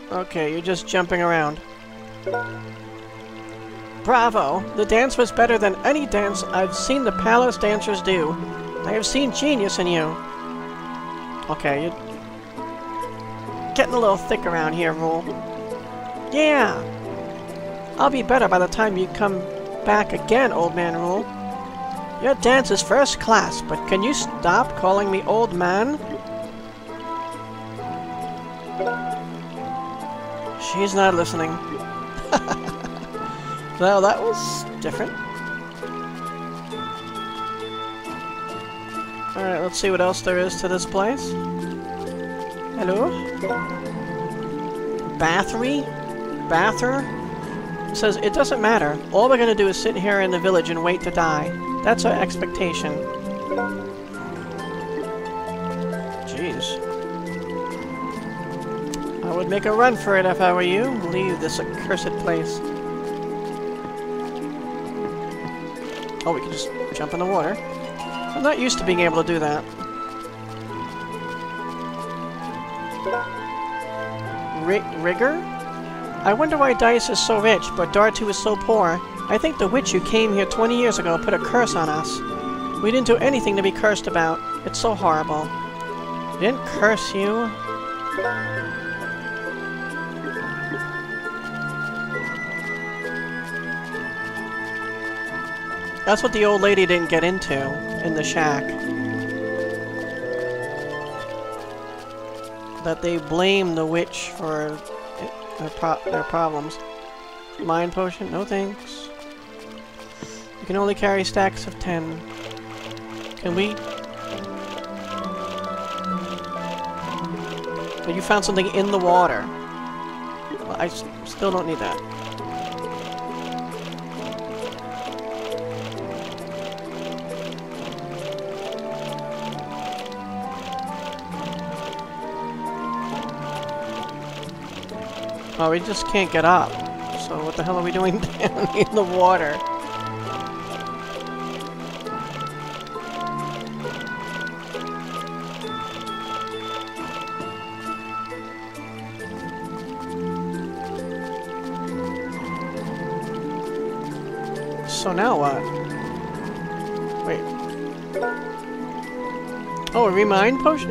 Okay, you're just jumping around. Bravo! The dance was better than any dance I've seen the palace dancers do. I have seen genius in you. Okay, you're getting a little thick around here, Rule. Yeah! I'll be better by the time you come back again, Old Man Rule. Your dance is first class, but can you stop calling me Old Man? She's not listening. Well, that was different. Alright, let's see what else there is to this place. Hello? Bathery? Bather? It says, it doesn't matter. All we're gonna do is sit here in the village and wait to die. That's our expectation. Jeez. I would make a run for it if I were you. Leave this accursed place. Oh, we can just jump in the water. I'm not used to being able to do that. Rigger? I wonder why Dice is so rich, but Dartu is so poor. I think the witch who came here 20 years ago put a curse on us. We didn't do anything to be cursed about. It's so horrible. We didn't curse you. That's what the old lady didn't get into in the shack. That they blame the witch for their problems. Mind potion? No thanks. You can only carry stacks of 10. Can we? But you found something in the water. Well, I still don't need that. Oh, we just can't get up. So what the hell are we doing down in the water? So now what? Wait. Oh, a remind potion?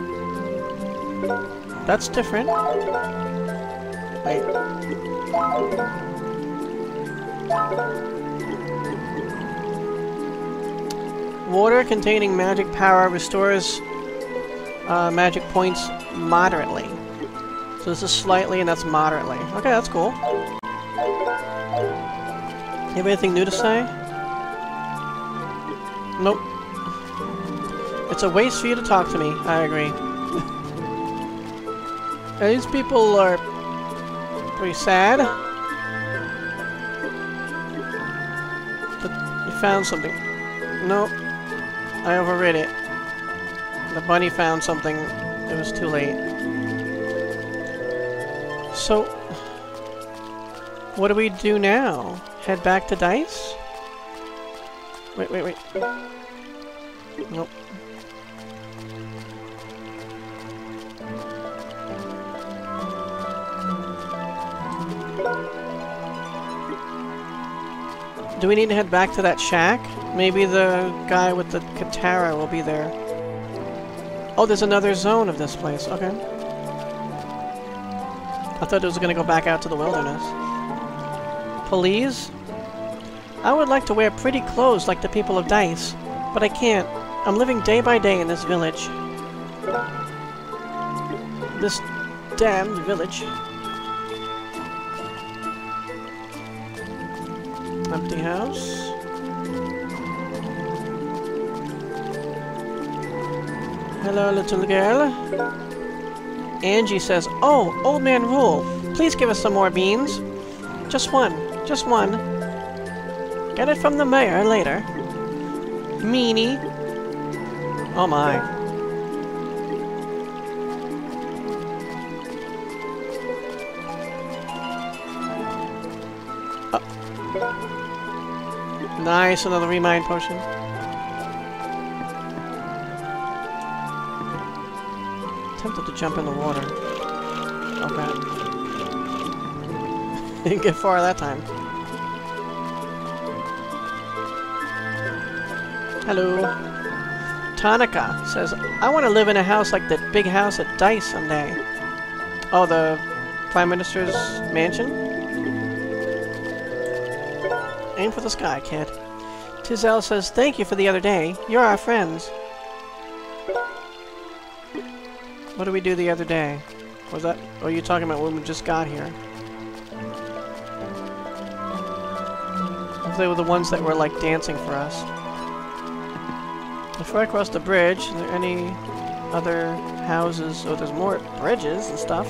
That's different. Wait. Water containing magic power restores magic points moderately. So this is slightly and that's moderately. Okay, that's cool. You have anything new to say? Nope. It's a waste for you to talk to me. I agree. These people are pretty sad. But you found something. Nope. I overread it. The bunny found something. It was too late. So, what do we do now? Head back to Dice? Wait. Nope. Do we need to head back to that shack? Maybe the guy with the Kitara will be there. Oh, there's another zone of this place. Okay. I thought it was going to go back out to the wilderness. Please? I would like to wear pretty clothes like the people of Dice, but I can't. I'm living day by day in this village. This damned village. Empty house. Hello, little girl. Angie says, "Oh, Old Man Rule, please give us some more beans. Just one. Just one. Get it from the mayor later. Meanie." Oh my. Nice, another remind potion. Tempted to jump in the water. Okay. Didn't get far that time. Hello. Tanaka says, I want to live in a house like that big house at Dice someday. Oh, the Prime Minister's mansion? Aim for the sky, kid. Tizel says, thank you for the other day. You're our friends. What did we do the other day? Was that... Oh, you're talking about when we just got here. They were the ones that were, like, dancing for us. Before I cross the bridge, are there any other houses? Oh, there's more bridges and stuff.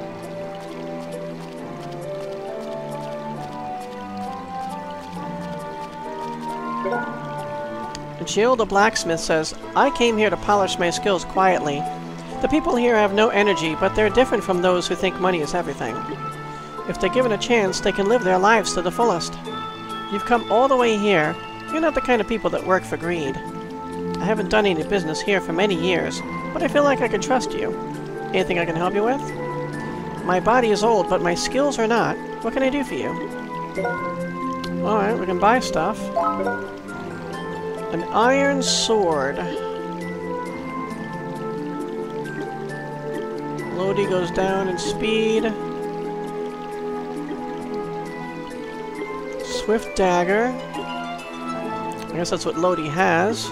Jill the blacksmith says, I came here to polish my skills quietly. The people here have no energy, but they're different from those who think money is everything. If they're given a chance, they can live their lives to the fullest. You've come all the way here. You're not the kind of people that work for greed. I haven't done any business here for many years, but I feel like I can trust you. Anything I can help you with? My body is old, but my skills are not. What can I do for you? Alright, we can buy stuff. An iron sword. Lodi goes down in speed. Swift dagger. I guess that's what Lodi has.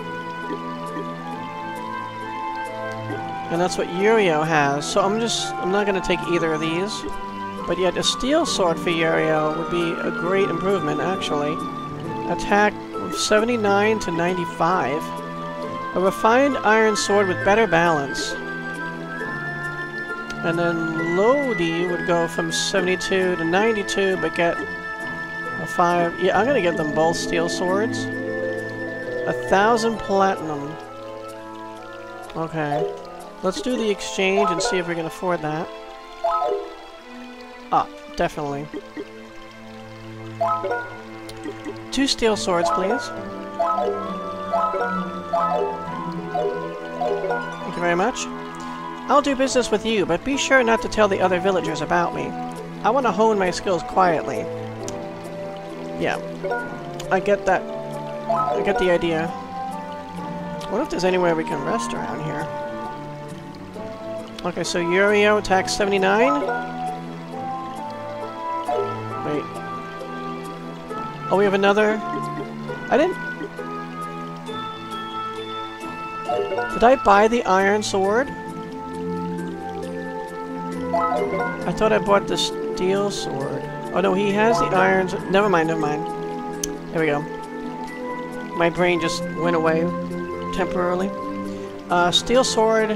And that's what Yurio has. So I'm not going to take either of these. But yet a steel sword for Yurio would be a great improvement, actually. Attack 79 to 95. A refined iron sword with better balance. And then Lodi would go from 72 to 92, but get a 5... Yeah, I'm gonna give them both steel swords. 1,000 platinum. Okay. Let's do the exchange and see if we can afford that. Ah, definitely. 2 steel swords, please. Thank you very much. I'll do business with you, but be sure not to tell the other villagers about me. I want to hone my skills quietly. Yeah. I get that. I get the idea. What if there's anywhere we can rest around here? Okay, so Yurio attacks 79. Wait. Oh, we have another... I didn't... Did I buy the iron sword? I thought I bought the steel sword. Oh no, he has the irons. Never mind, never mind. There we go. My brain just went away temporarily. Steel sword.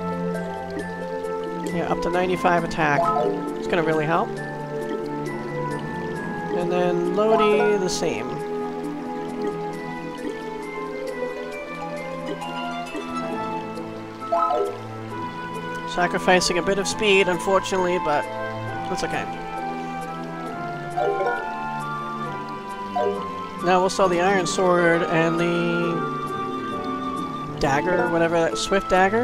Yeah, up to 95 attack. It's gonna really help. And then Lodi, the same. Sacrificing a bit of speed, unfortunately, but that's okay. Now we'll sell the iron sword and the dagger, whatever that swift dagger.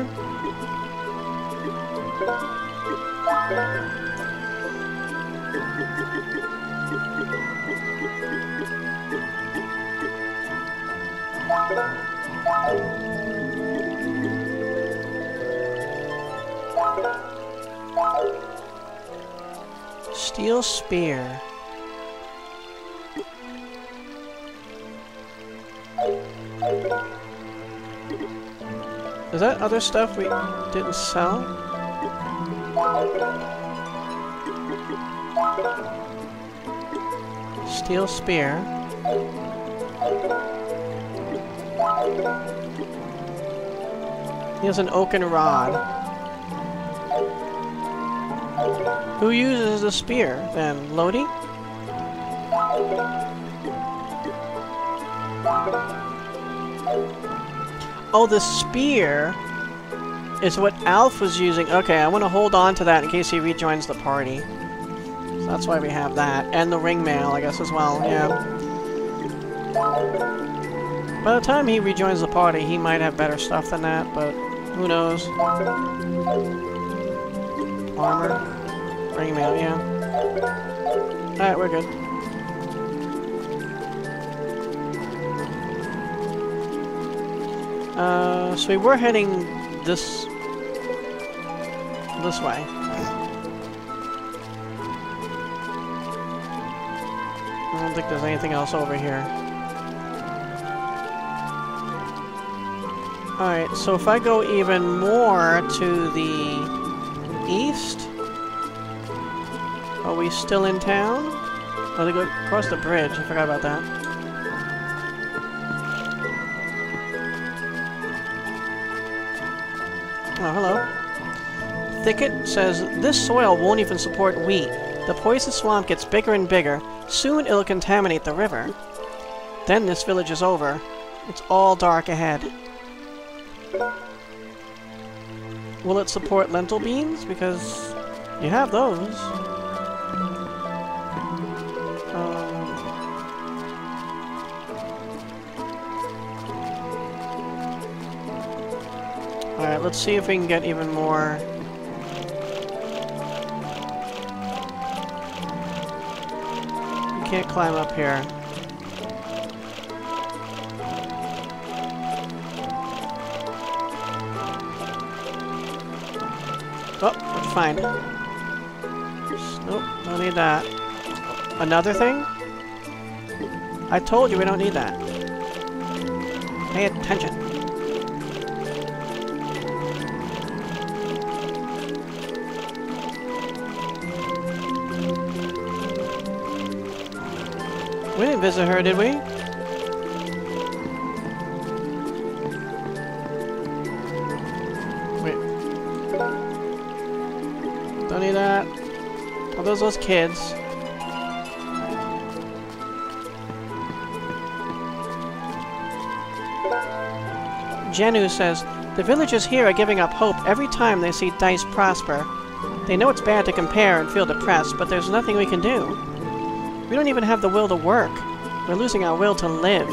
Steel spear. Is that other stuff we didn't sell? Steel spear. He has an oaken rod. Who uses the spear, then? Lodi? Oh, the spear is what Alf was using. Okay, I want to hold on to that in case he rejoins the party. So that's why we have that. And the ring mail, I guess, as well. Yeah. By the time he rejoins the party, he might have better stuff than that, but who knows? Armor. Ring mail, yeah. Alright, we're good. So we were heading this way. I don't think there's anything else over here. Alright, so if I go even more to the east... Are we still in town? Oh, they go across the bridge. I forgot about that. Oh, hello. Thicket says, this soil won't even support wheat. The poison swamp gets bigger and bigger. Soon it'll contaminate the river. Then this village is over. It's all dark ahead. Will it support lentil beans? Because you have those. Alright, let's see if we can get even more... We can't climb up here. Oh, we're fine. Nope, don't need that. Another thing? I told you we don't need that. Pay attention. We didn't visit her, did we? Wait. Don't need that. Are those kids? Jenu says, the villagers here are giving up hope every time they see dice prosper. They know it's bad to compare and feel depressed, but there's nothing we can do. We don't even have the will to work. We're losing our will to live.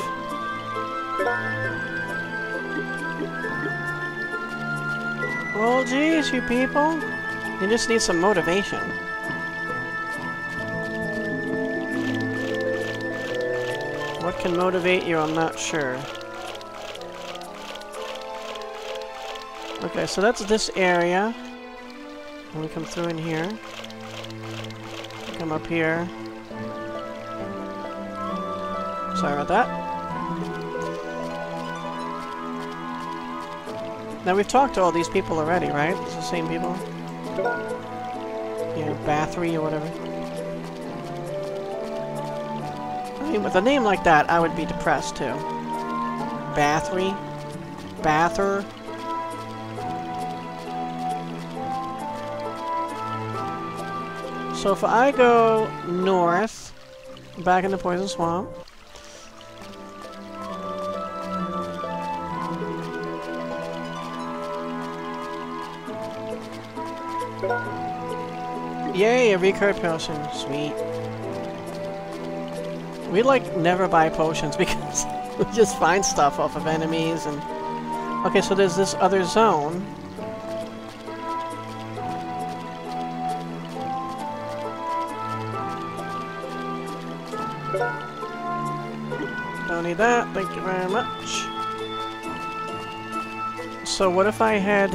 Oh, geez, you people. You just need some motivation. What can motivate you? I'm not sure. Okay, so that's this area. And we come through in here. Come up here. Sorry about that. Now we've talked to all these people already, right? It's the same people? Yeah, Bathory or whatever. I mean, with a name like that, I would be depressed too. Bathory? Bather? So if I go north, back in the Poison Swamp, yay, a recurve potion. Sweet. We, like, never buy potions because we just find stuff off of enemies and... Okay, so there's this other zone. Don't need that, thank you very much. So what if I head...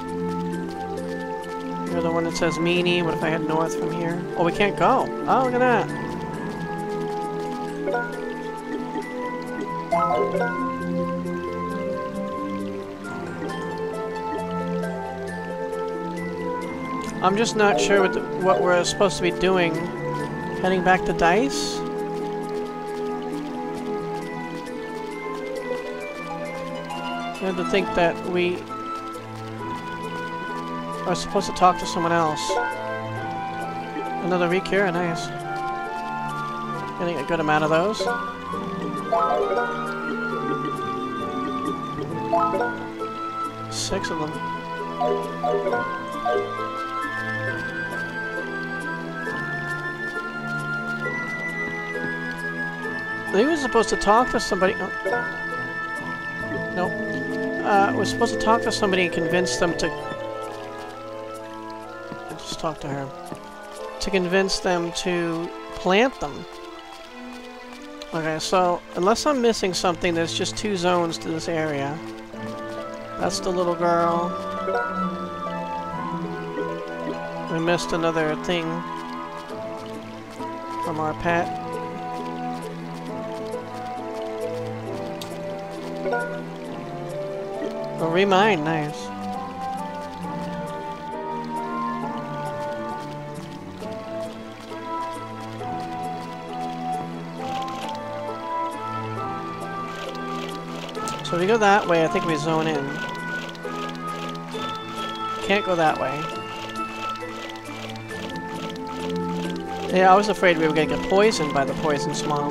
You're the one that says meanie. What if I head north from here? Oh, we can't go. Oh, look at that. I'm just not sure what we're supposed to be doing. Heading back to Dice? I had to think that we are supposed to talk to someone else. Another recure, nice. Getting a good amount of those. Six of them. I think we're supposed to talk to somebody. Oh. Nope. We're supposed to talk to somebody and convince them to... I'll just talk to her. To convince them to plant them. Okay, so unless I'm missing something, there's just 2 zones to this area. That's the little girl. We missed another thing from our pet. Oh, remine, nice. So if we go that way, I think we zone in. Can't go that way. Yeah, I was afraid we were gonna get poisoned by the poison swamp.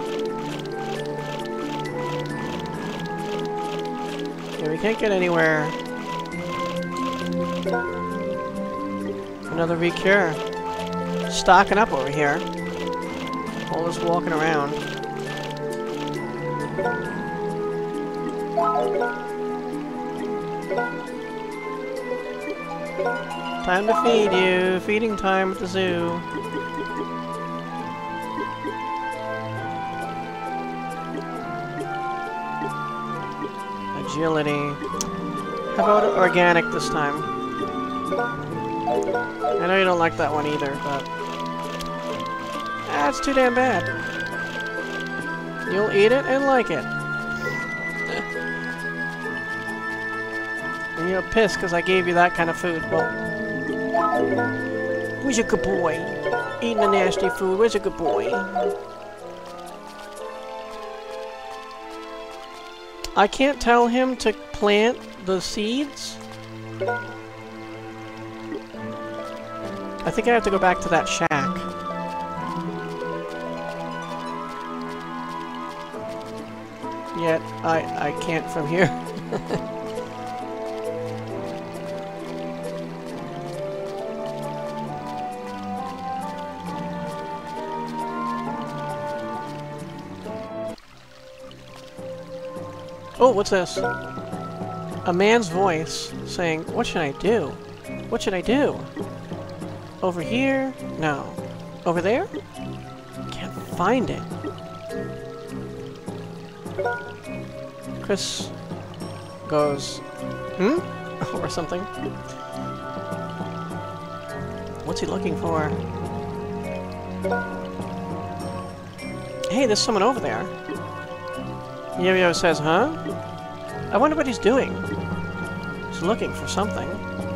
Yeah, we can't get anywhere. Another recure. Stocking up over here. All this walking around. Time to feed you. Feeding time at the zoo. Agility. How about organic this time? I know you don't like that one either, but... that's too damn bad. You'll eat it and like it. And you're pissed because I gave you that kind of food. Well, where's your good boy? Eating the nasty food. Where's your good boy? I can't tell him to plant the seeds. I think I have to go back to that shack. Yet, I can't from here. Oh, what's this? A man's voice saying, "What should I do? What should I do? Over here? No. Over there? Can't find it." Chris goes, "Hmm?" or something. What's he looking for? Hey, there's someone over there. Yo-Yo says, "Huh? I wonder what he's doing." He's looking for something.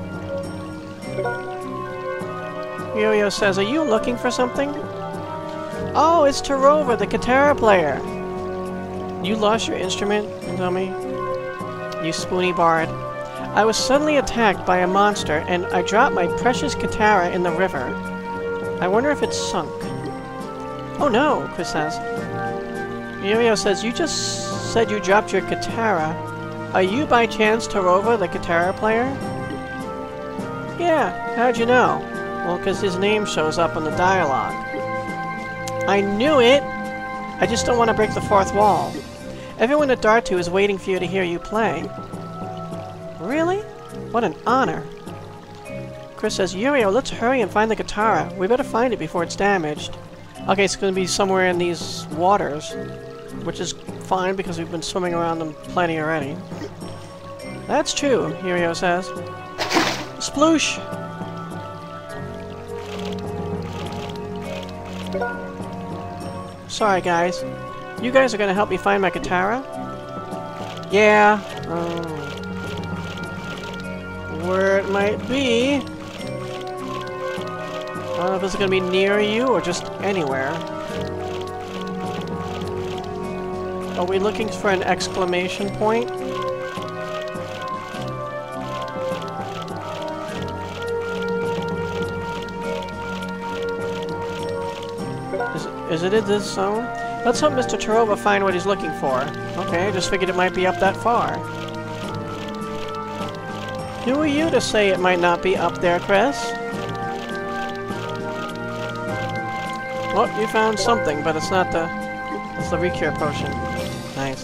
Yo-Yo says, "Are you looking for something?" Oh, it's Torova, the Kitara player. You lost your instrument, dummy? You spoony bard. I was suddenly attacked by a monster, and I dropped my precious Kitara in the river. I wonder if it's sunk. Oh no, Chris says. Yo-Yo says, "You just said you dropped your Kitara. Are you by chance Torova, the Kitara player?" "Yeah, how'd you know?" "Well, because his name shows up on the dialogue." "I knew it! I just don't want to break the fourth wall. Everyone at Dartu is waiting for you to hear you play." "Really? What an honor." Chris says, "Yo-Yo, let's hurry and find the Kitara. We better find it before it's damaged." Okay, it's going to be somewhere in these waters, which is fine because we've been swimming around them plenty already. That's true, Yo-Yo says. Sploosh! Sorry, guys. You guys are going to help me find my Kitara? Yeah. Where it might be. I don't know if it's going to be near you or just anywhere. Are we looking for an exclamation point? Is it in this zone? Let's help Mr. Torova find what he's looking for. Okay, I just figured it might be up that far. Who are you to say it might not be up there, Chris? Well, you found something, but it's not the... it's the recure potion. Nice.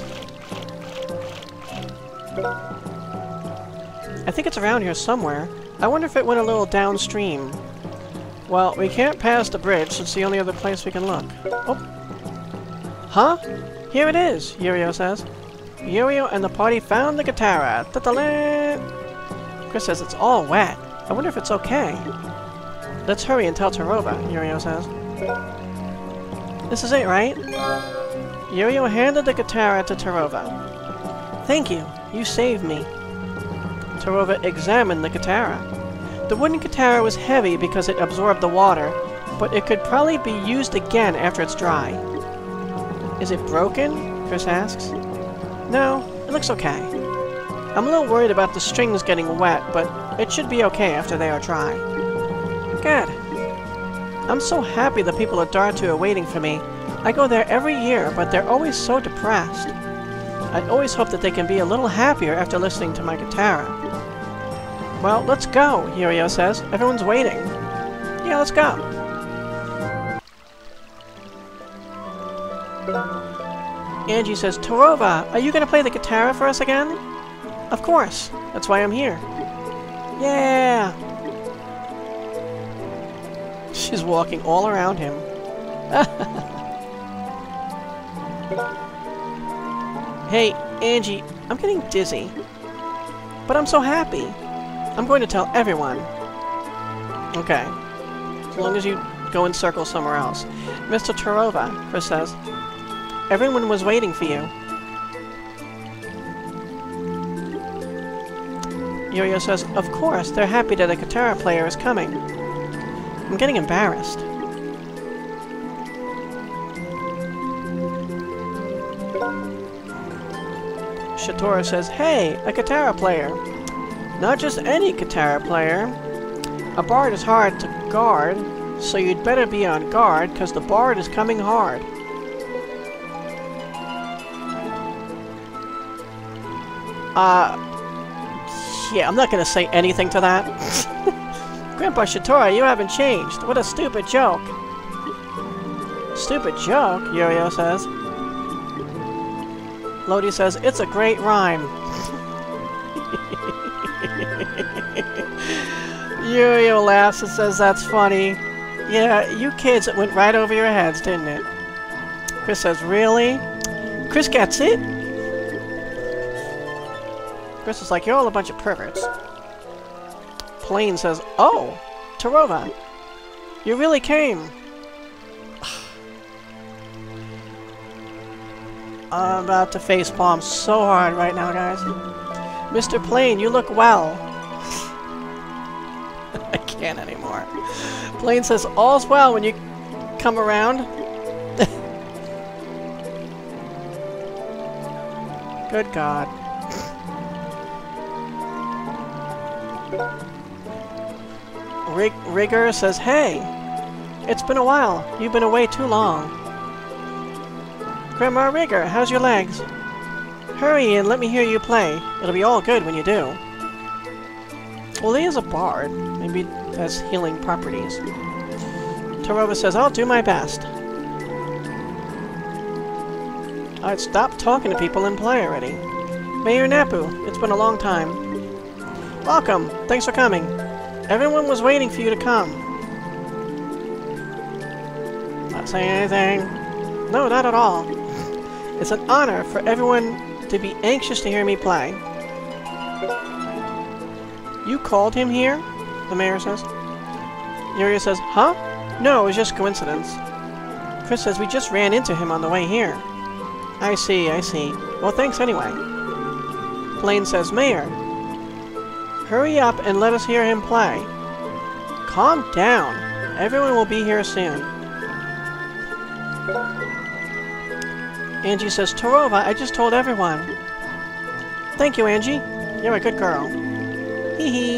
I think it's around here somewhere. I wonder if it went a little downstream. Well, we can't pass the bridge, so it's the only other place we can look. Oh. Huh? Here it is, Yurio says. Yurio and the party found the Kitara. Ta-ta-la! Chris says it's all wet. I wonder if it's okay. Let's hurry and tell Torova, Yurio says. This is it, right? Yurio handed the Kitara to Torova. Thank you. You saved me. Torova examined the Kitara. The wooden Kitara was heavy because it absorbed the water, but it could probably be used again after it's dry. Is it broken? Chris asks. No, it looks okay. I'm a little worried about the strings getting wet, but it should be okay after they are dry. Good. I'm so happy the people at Dartu are waiting for me. I go there every year, but they're always so depressed. I always hope that they can be a little happier after listening to my Kitara. Well, let's go, Yurio says. Everyone's waiting. Yeah, let's go. Angie says, Torova, are you going to play the Kitara for us again? Of course. That's why I'm here. Yeah! She's walking all around him. Hey, Angie, I'm getting dizzy. But I'm so happy. I'm going to tell everyone. Okay. As long as you go in circles somewhere else. Mr. Torova, Chris says. Everyone was waiting for you. Yurio says, of course, they're happy that a Kitara player is coming. I'm getting embarrassed. Shatora says, hey, a Kitara player. Not just any Kitara player. A bard is hard to guard, so you'd better be on guard, because the bard is coming hard. Yeah, I'm not gonna say anything to that. Grandpa Shatora, you haven't changed. What a stupid joke. Stupid joke, Yurio says. Lodi says, it's a great rhyme. Yurio laughs and says, that's funny. Yeah, you kids, it went right over your heads, didn't it? Chris says, really? Chris gets it? Chris is like, you're all a bunch of perverts. Plane says, oh, Torova, you really came. I'm about to facepalm so hard right now, guys. Mr. Plane, you look well. I can't anymore. Plane says, all's well when you come around. Good God. Rigger says, hey, it's been a while. You've been away too long. Grandma Rigger, how's your legs? Hurry and let me hear you play. It'll be all good when you do. Well, he is a bard. Maybe it has healing properties. Torova says, I'll do my best. Alright, stop talking to people and play already. Mayor Napu, it's been a long time. Welcome. Thanks for coming. Everyone was waiting for you to come. Not saying anything. No, not at all. It's an honor for everyone to be anxious to hear me play. You called him here? The mayor says. Yurio says, huh? No, it was just coincidence. Chris says, we just ran into him on the way here. I see, I see. Well, thanks anyway. Plane says, Mayor, hurry up and let us hear him play. Calm down. Everyone will be here soon. Angie says, Torova, I just told everyone. Thank you, Angie. You're a good girl. Hee hee.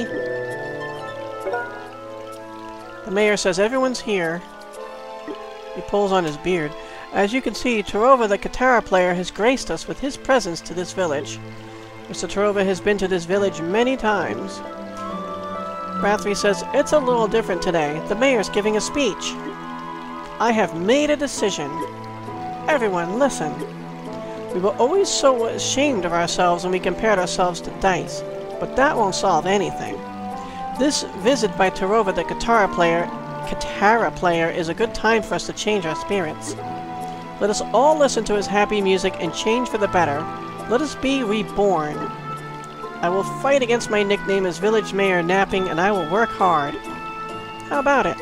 The mayor says, everyone's here. He pulls on his beard. As you can see, Torova the Kitara player has graced us with his presence to this village. Mr. Torova has been to this village many times. Rathry says, it's a little different today. The mayor's giving a speech. I have made a decision. Everyone, listen. We were always so ashamed of ourselves when we compared ourselves to dice, but that won't solve anything. This visit by Torova the Kitara player Kitara player is a good time for us to change our spirits. Let us all listen to his happy music and change for the better. Let us be reborn. I will fight against my nickname as village mayor napping, and I will work hard. How about it?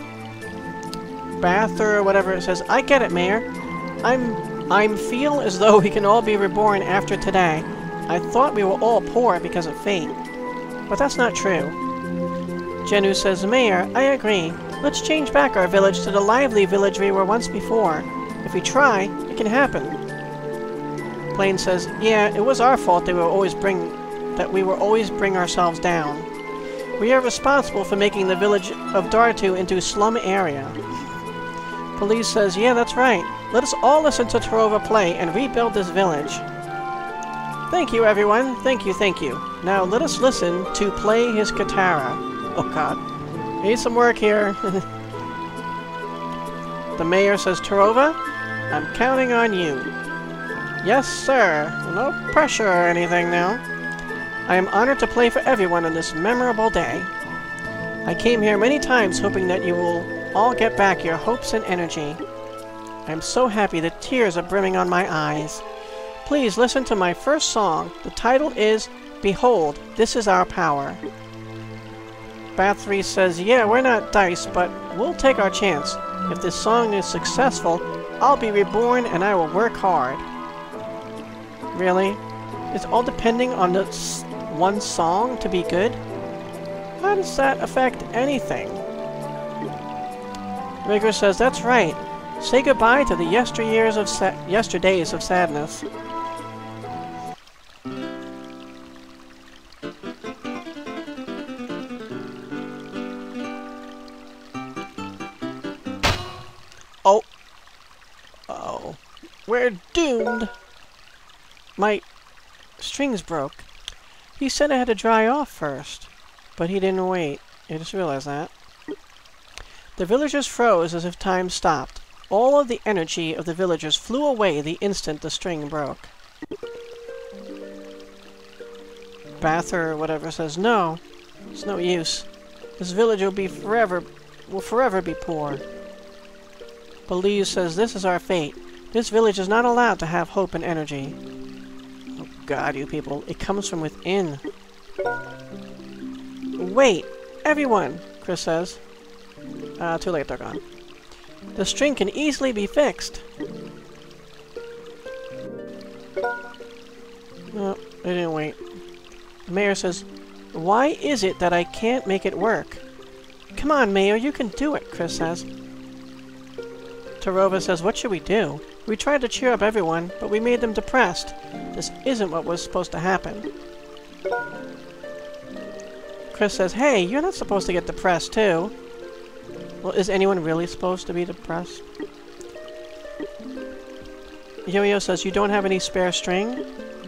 Bath or whatever it says. I get it, Mayor. I'm feel as though we can all be reborn after today. I thought we were all poor because of fate. But that's not true. Jenu says, Mayor, I agree. Let's change back our village to the lively village we were once before. If we try, it can happen. Plain says, yeah, it was our fault that we were always bring ourselves down. We are responsible for making the village of Dartu into a slum area. Police says, yeah, that's right. Let us all listen to Torova play and rebuild this village. Thank you, everyone. Thank you, thank you. Now let us listen to play his Kitara. Oh, God. Need some work here. The mayor says, Torova, I'm counting on you. Yes, sir. No pressure or anything now. I am honored to play for everyone on this memorable day. I came here many times hoping that you will all get back your hopes and energy. I am so happy that tears are brimming on my eyes. Please listen to my first song. The title is Behold, This Is Our Power. Bath 3 says, yeah, we're not dice, but we'll take our chance. If this song is successful, I'll be reborn and I will work hard. Really? It's all depending on this one song to be good? How does that affect anything? Rigger says, that's right. Say goodbye to the yesterdays of sadness. Oh. Uh-oh. We're doomed. My strings broke. He said I had to dry off first, but he didn't wait. I just realized that. The villagers froze as if time stopped. All of the energy of the villagers flew away the instant the string broke. Bath or whatever says, no, it's no use. This village will forever be poor. Belize says, this is our fate. This village is not allowed to have hope and energy. Oh God, you people, it comes from within. Wait, everyone, Chris says. Too late, they're gone. The string can easily be fixed. No, they didn't wait. The mayor says, why is it that I can't make it work? Come on, Mayor, you can do it, Chris says. Torova says, what should we do? We tried to cheer up everyone, but we made them depressed. This isn't what was supposed to happen. Chris says, hey, you're not supposed to get depressed, too. Well, is anyone really supposed to be depressed? Yo-Yo says, you don't have any spare string?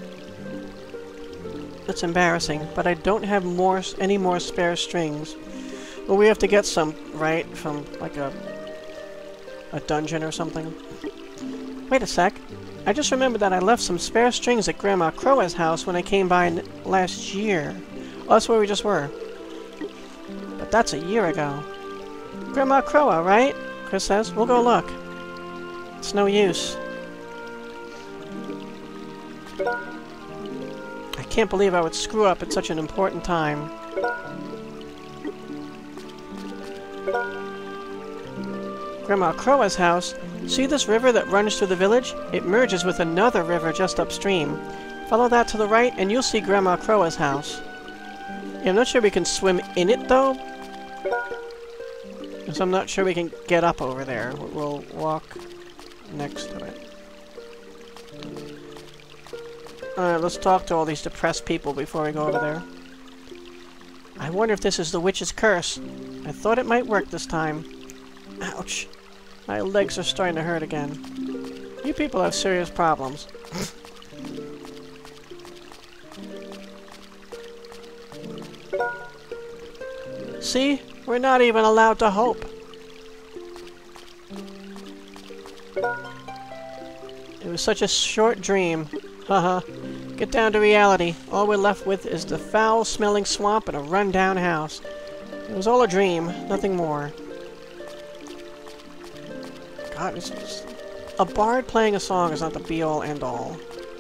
That's embarrassing, but I don't have any more spare strings. Well, we have to get some, right? From, like, a dungeon or something. Wait a sec. I just remembered that I left some spare strings at Grandma Croa's house when I came by last year. Oh, that's where we just were. But that's a year ago. Grandma Croa, right? Chris says. We'll go look. It's no use. I can't believe I would screw up at such an important time. Grandma Croa's house. See this river that runs through the village? It merges with another river just upstream. Follow that to the right and you'll see Grandma Croa's house. Yeah, I'm not sure we can swim in it, though. Because I'm not sure we can get up over there. We'll walk next to it. Alright, let's talk to all these depressed people before we go over there. I wonder if this is the witch's curse. I thought it might work this time. Ouch. My legs are starting to hurt again. You people have serious problems. See? We're not even allowed to hope. It was such a short dream. Haha. Get down to reality. All we're left with is the foul-smelling swamp and a run-down house. It was all a dream, nothing more. God, it's just... A bard playing a song is not the be-all, end-all.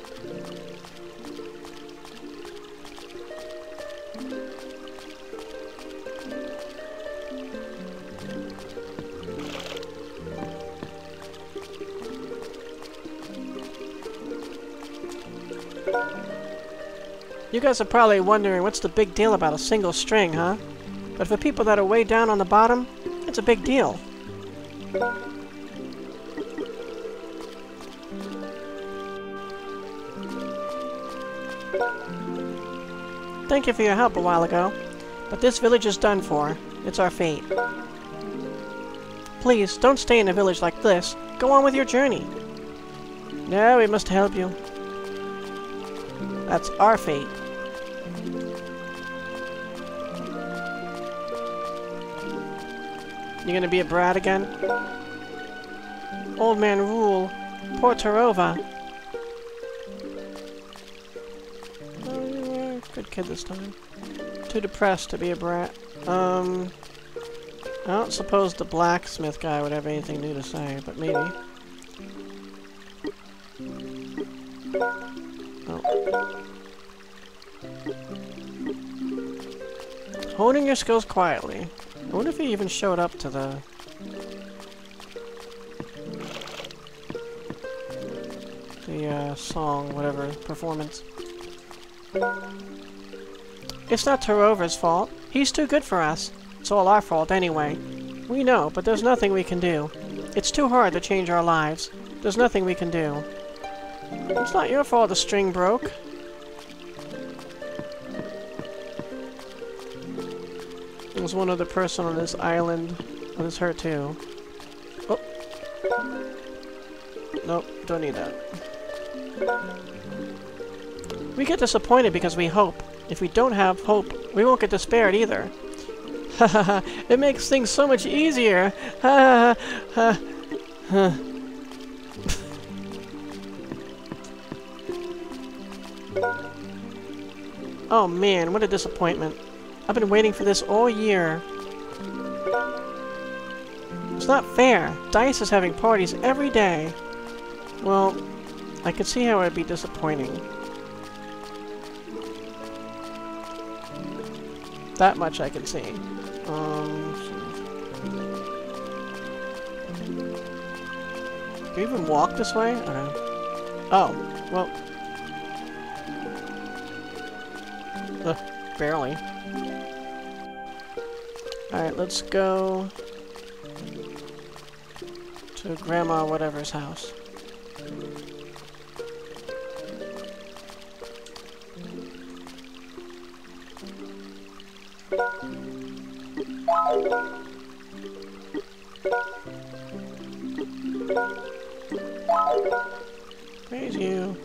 You guys are probably wondering what's the big deal about a single string, huh? But for people that are way down on the bottom, it's a big deal. Thank you for your help a while ago, but this village is done for. It's our fate. Please, don't stay in a village like this. Go on with your journey. No, we must help you. That's our fate. You gonna be a brat again? Old man rule. Poor Torova. Oh, you were a good kid this time. Too depressed to be a brat. I don't suppose the blacksmith guy would have anything new to say, but maybe. Oh. Honing your skills quietly. I wonder if he even showed up to the... song, whatever, performance. It's not Torova's fault. He's too good for us. It's all our fault anyway. We know, but there's nothing we can do. It's too hard to change our lives. There's nothing we can do. It's not your fault the string broke. There's one other person on this island that is hurt too. Oh. Nope, don't need that. We get disappointed because we hope. If we don't have hope, we won't get despaired either. Hahaha, it makes things so much easier. Ha ha ha. Oh man, what a disappointment. I've been waiting for this all year. It's not fair. DICE is having parties every day. Well, I could see how it would be disappointing. That much I can see. Can we even walk this way? Okay. Oh, well. Barely. Alright, let's go to Grandma whatever's house. Praise you.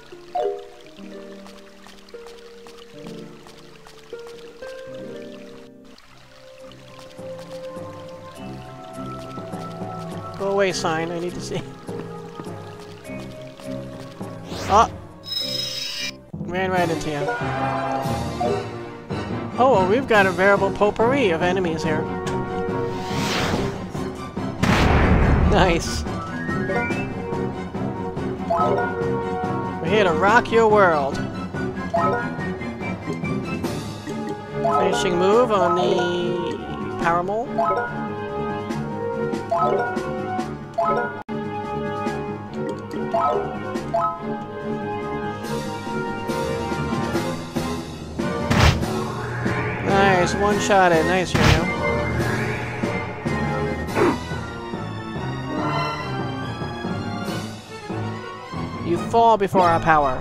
Go away, sign. I need to see. Ah! Ran right into you. Oh, well, we've got a veritable potpourri of enemies here. Nice. We're here to rock your world. Finishing move on the power mole. Nice, one-shotted. Nice, you know. You fall before our power.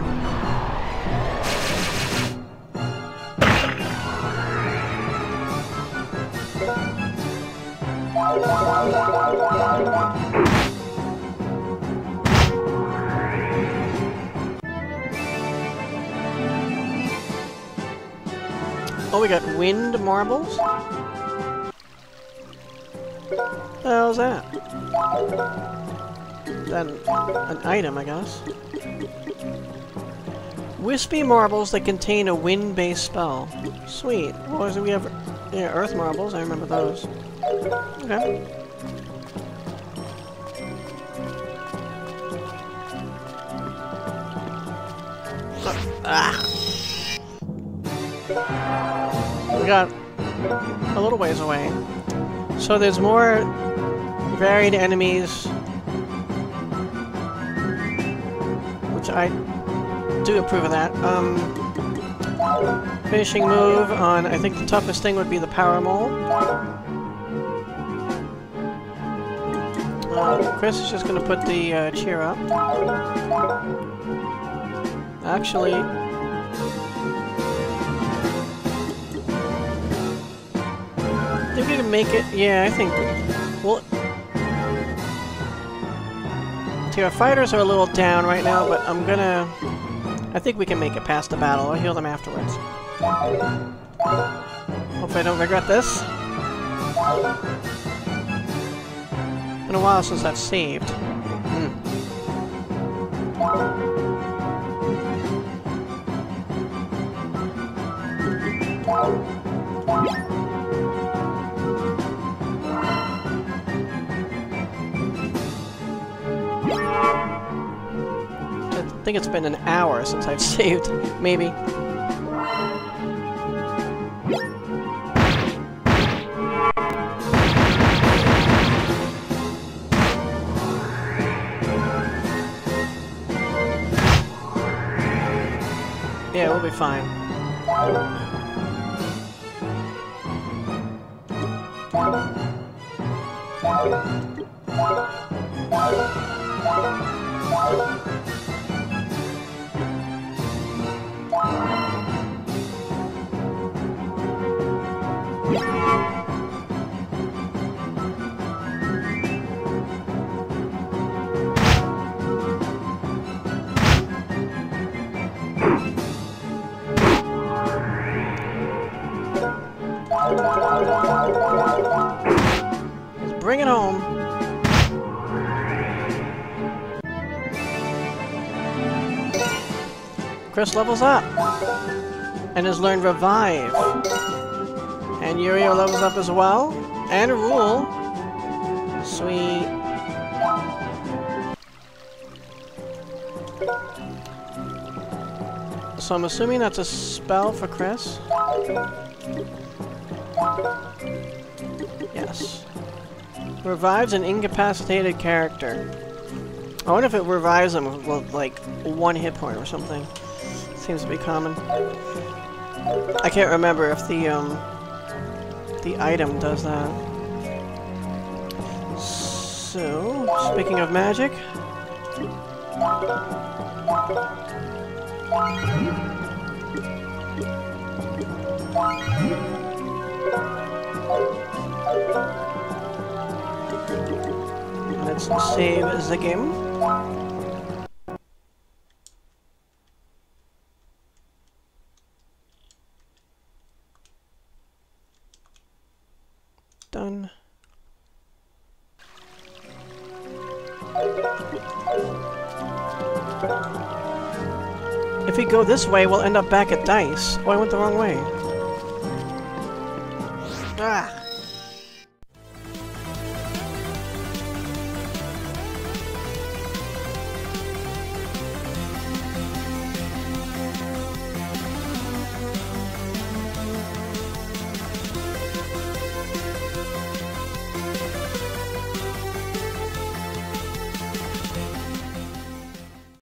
Oh, we got wind marbles? What the hell's that? Then an item, I guess. Wispy marbles that contain a wind-based spell. Sweet. Well, we have earth marbles. I remember those. Okay. We got a little ways away. So there's more varied enemies, which I do approve of that. Finishing move on, I think the toughest thing would be the power mole. Chris is just going to put the cheer up. Actually, I think we can make it. Yeah, I think. Well, see, our fighters are a little down right now, but I think we can make it past the battle. I'll heal them afterwards. Hopefully I don't regret this. Been a while since I've saved. I think it's been an hour since I've saved, maybe. Yeah, we'll be fine. Let's bring it home. Chris levels up and has learned Revive. And Yurio levels up as well. And Rule. Sweet. So I'm assuming that's a spell for Chris. Yes. Revives an incapacitated character. I wonder if it revives them with, like, 1 hit point or something. Seems to be common. I can't remember if the item does that. So, speaking of magic... Let's save the game. Done. If we go this way, we'll end up back at Dice. Oh, I went the wrong way. Ah!